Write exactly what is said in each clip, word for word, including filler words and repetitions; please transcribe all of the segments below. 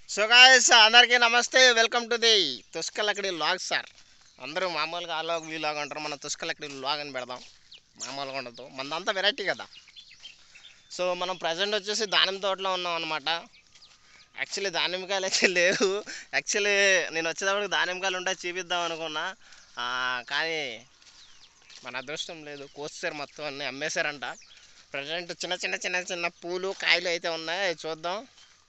So guys అందరికీ నమస్తే, welcome to the తుస్కలక్కడి వ్లాగ్. సార్ అందరూ మామూలుగా ఆ లాగ్ ఈ లాగ్ అంటారు, మనం తుస్కలక్కడి వ్లాగ్ అని పెడదాం. మామూలుగా ఉండదు, మనదంతా వెరైటీ కదా. సో మనం ప్రజెంట్ వచ్చేసి దానిమ్మ తోటలో ఉన్నాం అనమాట. యాక్చువల్లీ దానిమ్మకాయలు అయితే లేవు. యాక్చువల్లీ నేను వచ్చేటప్పుడు దానిమ్మకాయలు ఉంటే చూపిద్దాం అనుకున్నా, కానీ మన అదృష్టం లేదు, కోస్తారు మొత్తం అన్నీ అమ్మేశారంట. ప్రజెంట్ చిన్న చిన్న చిన్న చిన్న పూలు కాయలు అయితే ఉన్నాయి, అవి చూద్దాం.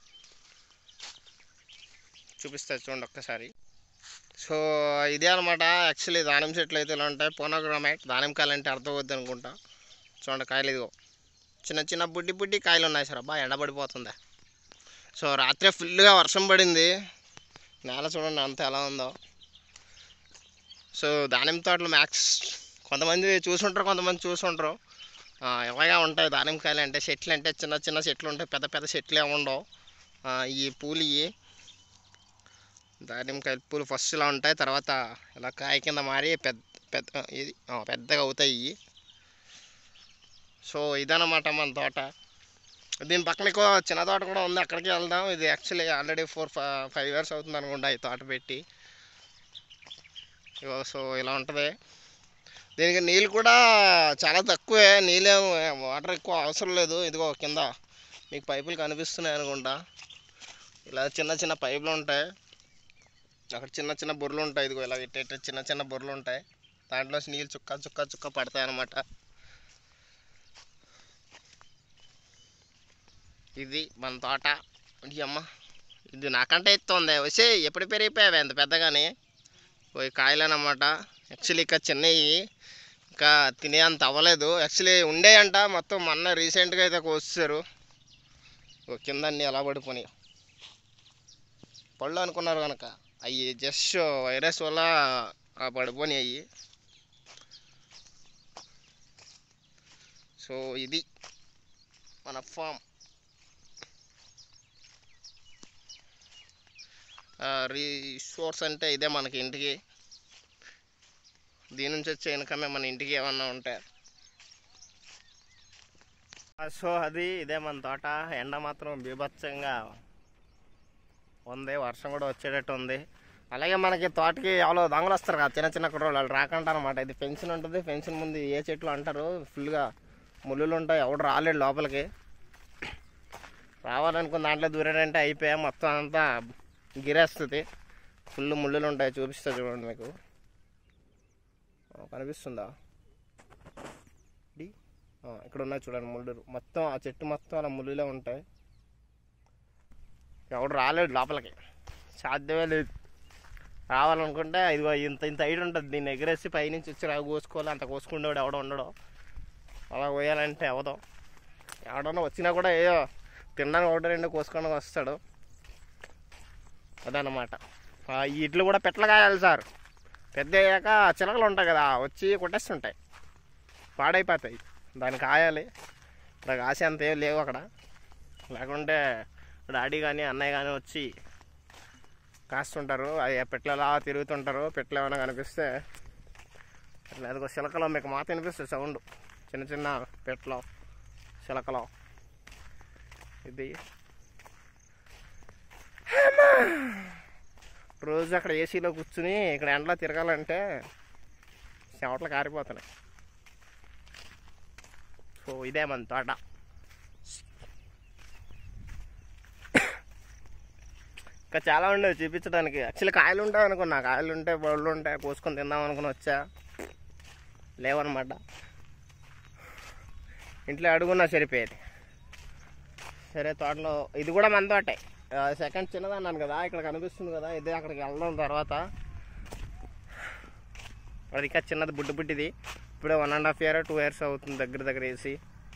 చూపిస్తారు చూడండి ఒక్కసారి. సో ఇదే అనమాట. యాక్చువల్లీ దానిమ్మ చెట్లు అయితే ఇలా ఉంటాయి. పోనోగ్రామేట్ దానిమ్మకాయలు అంటే అర్థం అవుద్ది అనుకుంటా. చూడండి కాయలు ఇదిగో చిన్న చిన్న బుడ్డి బుడ్డి కాయలు ఉన్నాయి సార్. అబ్బా ఎండబడిపోతుంది. సో రాత్రి ఫుల్గా వర్షం పడింది, నేల చూడండి అంత ఎలా ఉందో. సో దానిమ్మ తోటలు మ్యాక్స్ కొంతమంది చూసుంటారు, కొంతమంది చూసుంటారు. ఇలాగా ఉంటాయి దానిమ్మకాయలు అంటే. చెట్లు అంటే చిన్న చిన్న చెట్లు ఉంటాయి, పెద్ద పెద్ద చెట్లు ఏమి ఉండవు. ఈ పూలు ఇవి దానిమ్మకాయల పూలు ఫస్ట్ ఇలా ఉంటాయి, తర్వాత ఇలా కాయ కింద మారి పెద్ద పెద్ద ఇది పెద్దగా అవుతాయి ఇవి. సో ఇదన్నమాట మన తోట. దీని పక్కన ఎక్కువ చిన్న తోట కూడా ఉంది, అక్కడికి వెళ్దాం. ఇది actually already four five years అవుతుంది అనుకుంటా ఈ తోట పెట్టి. సో ఇలా ఉంటుంది. దీనికి నీళ్ళు కూడా చాలా తక్కువే, నీళ్ళేం వాటర్ ఎక్కువ అవసరం లేదు. ఇదిగో కింద మీకు పైపులు కనిపిస్తున్నాయి అనుకుంటా. ఇలా చిన్న చిన్న పైపులు ఉంటాయి, అక్కడ చిన్న చిన్న బొర్రలు ఉంటాయి. ఇదిగో ఇలా ఇట్ట చిన్న చిన్న బొర్రలు ఉంటాయి, దాంట్లో నీళ్ళు చుక్క చుక్క చుక్క పడతాయి అన్నమాట. ఇది మన తోట. ఇది అమ్మ ఇది నాకంటే ఎత్తుంది వచ్చే, ఎప్పుడు పెరిగిపోయావి అంత పెద్దగానే పోయి కాయలన్నమాట. యాక్చువల్లీ ఇంకా చిన్నవి, ఇంకా తినే అంత అవ్వలేదు. యాక్చువల్లీ ఉండేయంట మొత్తం, మొన్న రీసెంట్గా అయితే కోసారు. కింద అన్నీ ఎలా పడిపోయి పళ్ళు అనుకున్నారు కనుక అవి జస్ట్ వైరస్ వల్ల పడిపోయి అవి. సో ఇది మన ఫామ్. రిసోర్స్ అంటే ఇదే మనకి ఇంటికి, దీని నుంచి వచ్చే ఇన్కమే మన ఇంటికి ఏమన్నా ఉంటాయి. సో అది ఇదే మన తోట. ఎండ మాత్రం బీభత్సంగా ఉంది, వర్షం కూడా వచ్చేటట్టు ఉంది. అలాగే మనకి తోటకి ఎవరో దొంగలు వస్తారు కదా, చిన్న చిన్న కుర్రోళ్ళు, వాళ్ళు రాకుండా అనమాట. ఇది ఫెన్షన్ ఉంటుంది, ఫెన్షన్ ముందు ఏ చెట్లు అంటారు, ఫుల్గా ముళ్ళులు ఉంటాయి. ఎవడు రాలేడు లోపలికి. రావాలనుకున్న దాంట్లో దూరాడంటే అయిపోయా, మొత్తం అంతా గిరేస్తుంది. ఫుల్ ముళ్ళులు ఉంటాయి, చూపిస్తా చూడండి మీకు. కనిపిస్తుందా? ఇక్కడ ఉన్నాయి చూడండి ముళ్ళు. మొత్తం ఆ చెట్టు మొత్తం అలా ముళ్ళులే ఉంటాయి. ఎవడు రాలేడు లోపలికి, సాధ్యమే లేదు. రావాలనుకుంటే ఇదిగో ఇంత ఇంత హైట్ ఉంటుంది, దీన్ని ఎగరేసి పైనుంచి వచ్చి రా కోసుకోవాలి. అంత కోసుకుండేవాడు ఎవడో ఉండడు, అలా పోయాలంటే అవదో. ఎవడన్నా వచ్చినా కూడా ఏదో తినడానికి ఒకటి రెండు కోసుకొని వస్తాడు. అదన్నమాట. ఈ ఇట్లు కూడా పెట్ల కాయాలి సార్. పెద్ద అయ్యాక చిలకలు ఉంటాయి కదా, వచ్చి కొట్టేస్తుంటాయి, పాడైపోతాయి. దానికి కాయాలి. ఇక్కడ కాసే అంత ఏం లేవు అక్కడ, లేకుంటే డాడీ కానీ అన్నయ్య కానీ వచ్చి కాస్తుంటారు. అవి పెట్లలా తిరుగుతుంటారు. పెట్లు ఏమైనా కనిపిస్తే అదిగో చిలకలో మీకు మాత వినిపిస్తుంది సౌండ్, చిన్న చిన్న పెట్లో చిలకలో. ఇది రోజు అక్కడ ఏసీలో కూర్చుని ఇక్కడ ఎండలో తిరగాలంటే చెమటలు కారిపోతున్నాయి. సో ఇదే మన తోట. ఇంకా చాలా ఉండేవి చూపించడానికి. యాక్చువల్లీ కాయలు ఉంటాయి అనుకున్నా, కాయలు ఉంటాయి, బళ్ళు ఉంటాయి, కోసుకొని తిందాం అనుకుని వచ్చా, లేవన్నమాట. ఇంట్లో అడుగున్నా సరిపోయేది. సరే తోటలో ఇది కూడా మన తోటే. సెకండ్ చిన్నది అన్నాను కదా, ఇక్కడ కనిపిస్తుంది కదా, ఇదే. అక్కడికి వెళ్ళడం తర్వాత అది ఇంకా చిన్నది బుడ్డి బుడ్డిది. ఇప్పుడే one and half year two years అవుతుంది దగ్గర దగ్గర వేసి,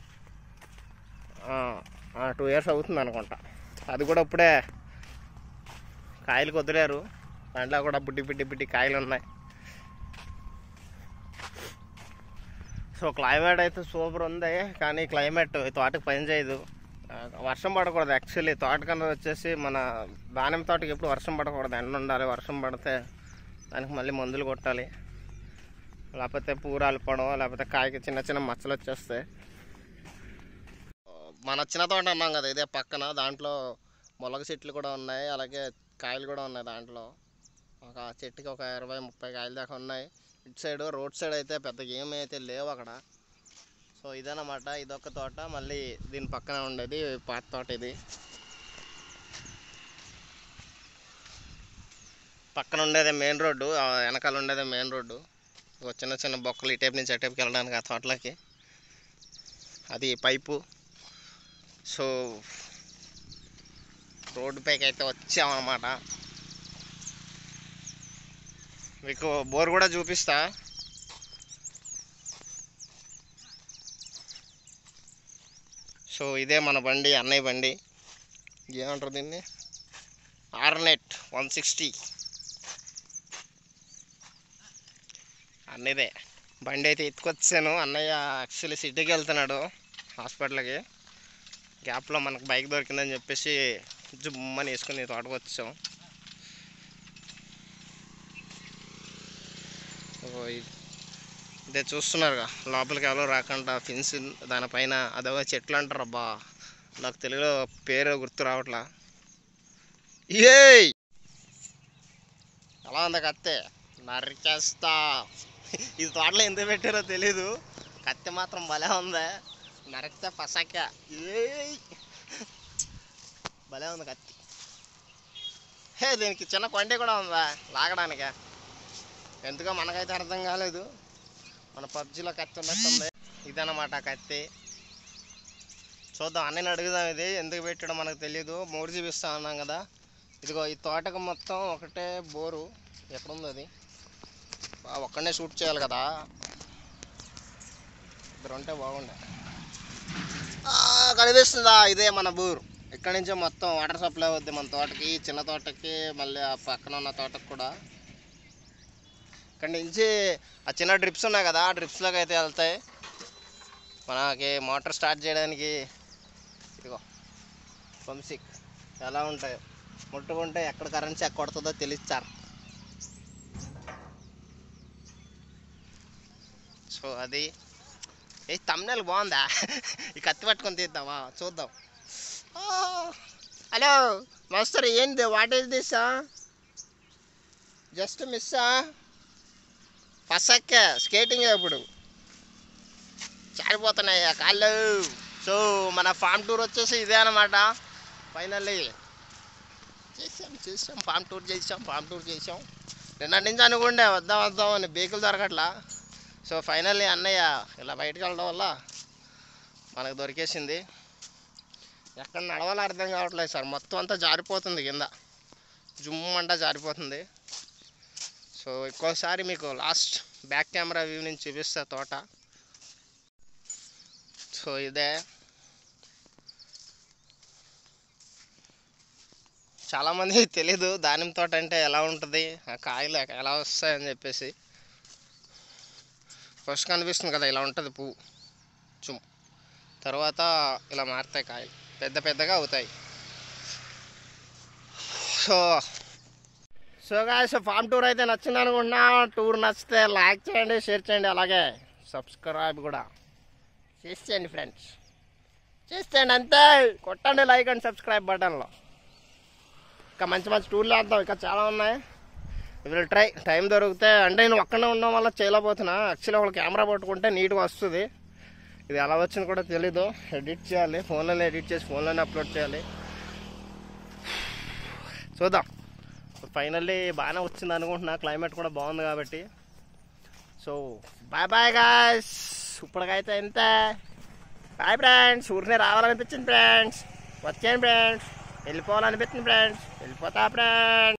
టూ ఇయర్స్ అవుతుంది అనుకుంటా. అది కూడా ఇప్పుడే కాయలు కుదిరారు, దాంట్లో కూడా బుడ్డి బుడ్డి బుడ్డి కాయలు ఉన్నాయి. సో క్లైమేట్ అయితే సూపర్ ఉంది, కానీ క్లైమేట్ తోటకి పని చేయదు. వర్షం పడకూడదు యాక్చువల్లీ. తోట కన్నా వచ్చేసి మన దానిమ్మ తోటకి ఎప్పుడు వర్షం పడకూడదు, ఎండ ఉండాలి. వర్షం పడితే దానికి మళ్ళీ మందులు కొట్టాలి, లేకపోతే పూరాలు పడవ, లేకపోతే కాయకి చిన్న చిన్న మచ్చలు వచ్చేస్తాయి. మన చిన్న తోట అన్నాం కదా, ఇదే పక్కన. దాంట్లో మొలక చెట్లు కూడా ఉన్నాయి, అలాగే కాయలు కూడా ఉన్నాయి. దాంట్లో ఒక చెట్టుకి ఒక ఇరవై ముప్పై కాయలు దాకా ఉన్నాయి. ఇటు సైడ్ రోడ్ సైడ్ అయితే పెద్దగా ఏమైతే లేవు అక్కడ. సో ఇదన్నమాట, ఇదొక తోట. మళ్ళీ దీని పక్కన ఉండేది పాత తోట. ఇది పక్కన ఉండేది మెయిన్ రోడ్డు, వెనకాల ఉండేది మెయిన్ రోడ్డు. చిన్న చిన్న బొక్కలు ఇటేపు నుంచి అటేపుకి వెళ్ళడానికి ఆ తోటలకి, అది పైపు. సో రోడ్డు పైకి అయితే వచ్చామన్నమాట. మీకు బోర్ కూడా చూపిస్తా. సో ఇదే మన బండి, అన్నయ్య బండి. ఏమంటారు దీన్ని, ఆర్నెట్ వన్ సిక్స్టీ అన్నయ్యదే బండి. అయితే ఎత్తుకొచ్చాను. అన్నయ్య యాక్చువల్లీ సిటీకి వెళ్తున్నాడు హాస్పిటల్కి. గ్యాప్లో మనకు బైక్ దొరికిందని చెప్పేసి జుమ్మని వేసుకుని తోటకు వచ్చాం. ఇదే చూస్తున్నారుగా, లోపలికి ఎవరో రాకుండా ఫిన్స్ దానిపైన అదో చెట్లు అంటారు. అబ్బా నాకు తెలుగులో పేరు గుర్తు రావట్లా. ఏ ఎలా ఉంది కత్తే, నరికేస్తా. ఇది తోటలో ఎందుకు పెట్టారో తెలీదు, కత్తి మాత్రం భలే ఉంది. నరికితే పసాక ఏ భలే ఉంది కత్తి. హే దీనికి చిన్న కొండ కూడా ఉందా లాగడానికి, ఎందుకో మనకైతే అర్థం కాలేదు. మన పబ్జీలో కత్తి ఉన్నట్టుంది. ఇదన్నమాట కత్తి. చూద్దాం, అన్నీ అడుగుదాం. ఇది ఎందుకు పెట్టాడో మనకు తెలియదు. మూడు చూపిస్తా ఉన్నాం కదా. ఇదిగో ఈ తోటకు మొత్తం ఒకటే బోరు. ఎక్కడుంది అది, ఒక్కడనే షూట్ చేయాలి కదా, ఇద్దరు ఉంటే బాగుండే. కనిపిస్తుందా, ఇదే మన బోరు. ఇక్కడ నుంచే మొత్తం వాటర్ సప్లై అవుద్ది మన తోటకి, చిన్న తోటకి, మళ్ళీ ఆ పక్కన ఉన్న తోటకి కూడా. ఇక్కడ నుంచి ఆ చిన్న డ్రిప్స్ ఉన్నాయి కదా, ఆ డ్రిప్స్లోకి అయితే వెళ్తాయి. మనకి మోటార్ స్టార్ట్ చేయడానికి ఇదిగో పంప్సిక్ ఎలా ఉంటాయో, ముట్టుకుంటే ఎక్కడ కరెంట్ చెక్ కొడుతుందో తెలుస్తారు. సో అది ఏ తమ్నెల్ బాగుందా, ఈ కత్తి పట్టుకొని తీద్దామా, చూద్దాం. హలో మాస్టర్, ఏంటి, వాట్ ఈస్ దిస్? జస్ట్ మిస్సా, పసక్క స్కేటింగ్ ఇప్పుడు చాడిపోతున్నాయి కాళ్ళు. సో మన ఫామ్ టూర్ వచ్చేసి ఇదే అనమాట. ఫైనల్లీ చేసాం చేసాం ఫామ్ టూర్ చేసాం ఫామ్ టూర్ చేసాం నిన్నటి నుంచి అనుకుంటే వద్దాం వద్దాం అని, బేకులు దొరకట్లా. సో ఫైనల్లీ అన్నయ్య ఇలా బయటకు వెళ్ళడం వల్ల మనకు దొరికేసింది. ఎక్కడ నడవాలో అర్థం కావట్లేదు సార్, మొత్తం అంతా జారిపోతుంది కింద, జుమ్ అంతా జారిపోతుంది. సో ఇంకోసారి మీకు లాస్ట్ బ్యాక్ కెమెరా వ్యూ నుంచి చూపిస్తా తోట. సో ఇదే, చాలామంది తెలీదు దానిమ్మ తోట అంటే ఎలా ఉంటుంది, ఆ కాయలు ఎలా వస్తాయని చెప్పేసి. ఫస్ట్ కనిపిస్తుంది కదా, ఇలా ఉంటుంది పువ్వు చుమ్, తర్వాత ఇలా మారుతాయి కాయలు, పెద్ద పెద్దగా అవుతాయి. So so guys, farm tour అయితే నచ్చింది అనుకుంటున్నా. టూర్ నచ్చితే లైక్ చేయండి, షేర్ చేయండి, అలాగే సబ్స్క్రైబ్ కూడా చేసేయండి ఫ్రెండ్స్, చేసేయండి అంతే. కొట్టండి లైక్ అండ్ సబ్స్క్రైబ్ బటన్లో. ఇంకా మంచి మంచి టూర్లు వేద్దాం, ఇంకా చాలా ఉన్నాయి. విల్ ట్రై, టైం దొరికితే. అంటే నేను ఒక్కనే ఉండడం వల్ల చేయలేకపోతున్నా. యాక్చువల్లీ ఒక కెమెరా పట్టుకుంటే నీట్గా వస్తుంది. ఇది ఎలా వచ్చింది కూడా తెలీదు. ఎడిట్ చేయాలి, ఫోన్లోనే ఎడిట్ చేసి ఫోన్లోనే అప్లోడ్ చేయాలి. చూద్దాం. ఫైనల్లీ బాగానే వచ్చింది అనుకుంటున్నా, క్లైమేట్ కూడా బాగుంది కాబట్టి. సో బాయ్ బాయ్ గాయ్స్, ఇప్పటికైతే ఇంతే. Bye friends. ఊరినే రావాలనిపించింది ఫ్రెండ్స్, వచ్చేయండి ఫ్రెండ్స్. వెళ్ళిపోవాలనిపించింది ఫ్రెండ్స్, వెళ్ళిపోతా ఫ్రెండ్స్.